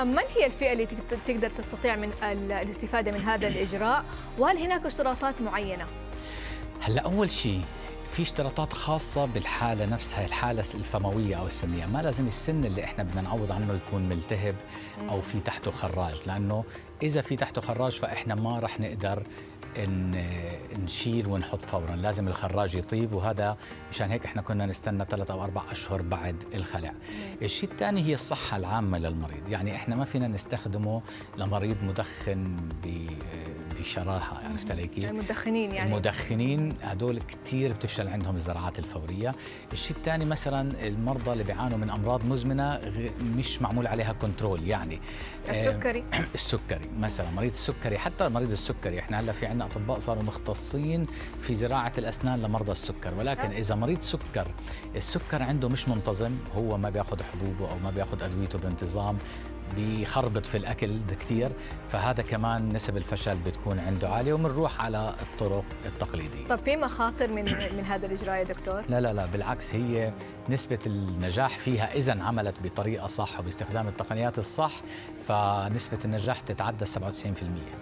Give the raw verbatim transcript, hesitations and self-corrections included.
من هي الفئة اللي تقدر تستطيع من الاستفادة من هذا الإجراء؟ وهل هناك اشتراطات معينة؟ هلا أول شيء في اشتراطات خاصة بالحالة نفسها، الحالة الفموية أو السنية، ما لازم السن اللي احنا بدنا نعوض عنه يكون ملتهب أو في تحته خراج، لأنه إذا في تحته خراج فإحنا ما رح نقدر إن نشيل ونحط فورا، لازم الخراج يطيب، وهذا مشان هيك احنا كنا نستنى ثلاث أو أربع أشهر بعد الخلع. الشيء الثاني هي الصحة العامة للمريض، يعني احنا ما فينا نستخدمه لمريض مدخن بشراهة، عرفت علي كيف؟ المدخنين يعني المدخنين هدول كثير بتفشل عندهم الزرعات الفورية. الشيء الثاني مثلا المرضى اللي بيعانوا من أمراض مزمنة مش معمول عليها كنترول، يعني السكري السكري مثلا، مريض السكري، حتى مريض السكري احنا هلا في عندنا أطباء صاروا مختصين في زراعة الأسنان لمرضى السكر، ولكن إذا مريض سكر السكر عنده مش منتظم، هو ما بياخذ حبوبه أو ما بياخذ أدويته بانتظام، بيخربط في الأكل كثير، فهذا كمان نسب الفشل بتكون عنده عالية، وبنروح على الطرق التقليدية. طب في مخاطر من من هذا الإجراء يا دكتور؟ لا لا لا بالعكس، هي نسبة النجاح فيها إذا عملت بطريقة صح وباستخدام التقنيات الصح، فنسبة النجاح تتعدى سبعة وتسعين بالمئة.